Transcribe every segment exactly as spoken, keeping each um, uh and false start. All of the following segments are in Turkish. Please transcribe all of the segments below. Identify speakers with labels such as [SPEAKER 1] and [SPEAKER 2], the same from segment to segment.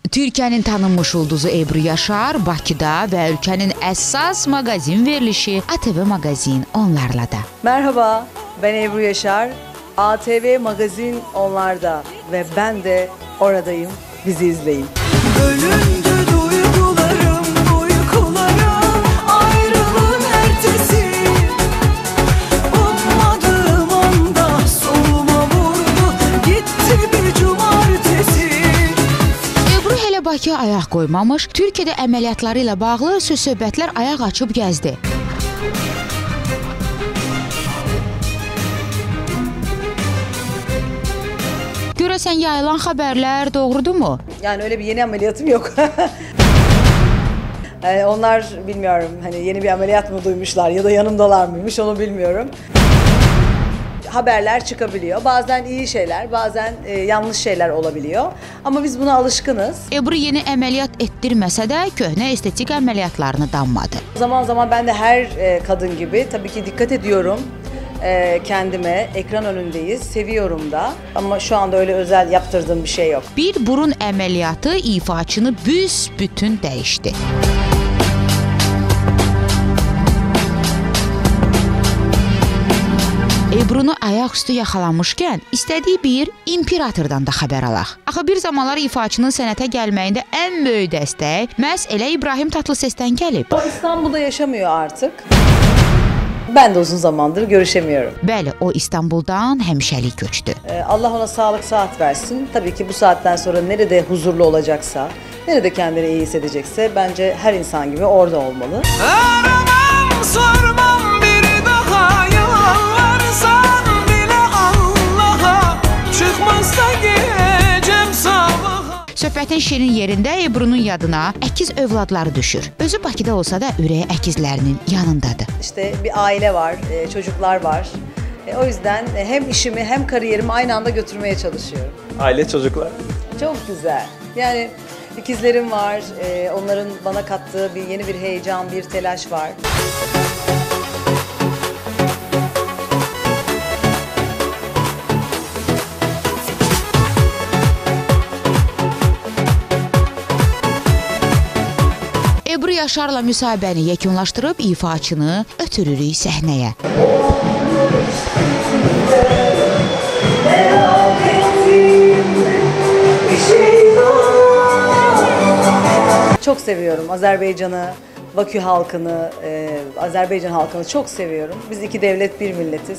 [SPEAKER 1] Türkiyənin tanınmış ulduzu Ebru Yaşar Bakıda və ölkənin əsas mağazin verilişi A T V Magazin onlarla da.
[SPEAKER 2] Merhaba, ben Ebru Yaşar. A T V Magazin onlarda ve ben de oradayım. Bizi izleyin.
[SPEAKER 3] Bölündü duygularım, uykularım, ayrılığın ertesi. Ummadığım anda soluma vurdu, gitti bir cumartesi.
[SPEAKER 1] Ebru hələ Bakıya ayaq qoymamış, Türkiyədə əməliyyatları ilə bağlı söz-söhbətlər ayaq açıb gəzdi. Görəsən yayılan xəbərlər doğrudumu?
[SPEAKER 2] Yani öyle bir yeni ameliyatım yok. Yani onlar bilmiyorum hani yeni bir ameliyat mı duymuşlar ya da yanımdalar mıymış onu bilmiyorum. Haberler çıkabiliyor. Bazen iyi şeyler, bazen e, yanlış şeyler olabiliyor. Ama biz buna alışkınız.
[SPEAKER 1] Ebru yeni əməliyyat etdirməsə də köhnə estetik əməliyyatlarını danmadı.
[SPEAKER 2] Zaman zaman ben de her e, kadın gibi tabii ki dikkat ediyorum. E, kendime ekran önündeyiz, seviyorum da ama şu anda öyle özel yaptırdığım bir şey yok.
[SPEAKER 1] Bir burun əməliyyatı ifaçını büsbütün dəyişdi. Ebrunu ayaqüstü yaxalamışkən istədiyi bir imperatordan da xəbər alaq. Axı bir zamanlar ifaçının sənətə gəlməyində ən böyük dəstək məhz elə İbrahim Tatlıses'dən gəlib.
[SPEAKER 2] O İstanbul'da yaşamıyor artık. Ben de uzun zamandır görüşemiyorum.
[SPEAKER 1] Bəli, o İstanbuldan həmişəlik köçdü.
[SPEAKER 2] Ee, Allah ona sağlık saat versin. Tabii ki bu saatten sonra nerede huzurlu olacaksa, nerede kendini iyi hissedecekse bence her insan gibi orada olmalı.
[SPEAKER 3] Aramam, sormam bir daha, yalvarsan bile Allah'a, çıkmazsa gecem sabaha.
[SPEAKER 1] Söhbətin şirin yerində Ebrunun yadına əkiz övladları düşür. Özü Bakıda olsa da ürəyi əkizlərinin yanındadır.
[SPEAKER 2] İşte bir aile var, e, çocuklar var. E, o yüzden e, hem işimi hem kariyerimi aynı anda götürmeye çalışıyorum.
[SPEAKER 4] Aile çocuklar.
[SPEAKER 2] Çok güzel. Yani ikizlerim var, e, onların bana kattığı bir yeni bir heyecan, bir telaş var.
[SPEAKER 1] Ebru Yaşarla müsahibəni yekunlaşdırıb ifaçını ötürürük səhnəyə.
[SPEAKER 2] Çok seviyorum Azerbaycan'ı, Bakü halkını, e, Azerbaycan halkını çok seviyorum. Biz iki devlet bir milletiz.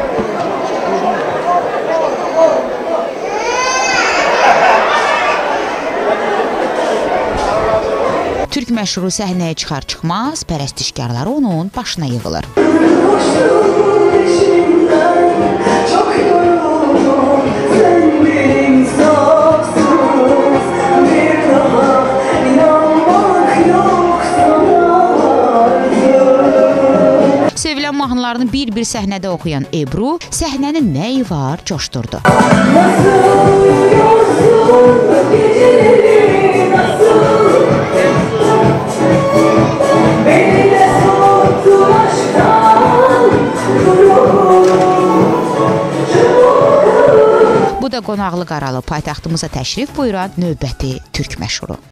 [SPEAKER 1] Türk məşhuru səhnəyə çıxar-çıxmaz pərəstişkarları onun başına yığılır. Sevilən mahnılarını bir-bir səhnədə oxuyan Ebru səhnənin nəyi var coşdurdu. Bu da qonaqlı qaralı paytaxtımıza təşrif buyuran növbəti türk məşhuru.